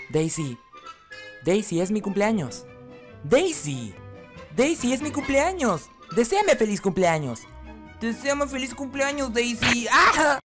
Daisy. Daisy, es mi cumpleaños. Daisy. Daisy, es mi cumpleaños. Deséame feliz cumpleaños. Deséame feliz cumpleaños, Daisy. ¡Ah!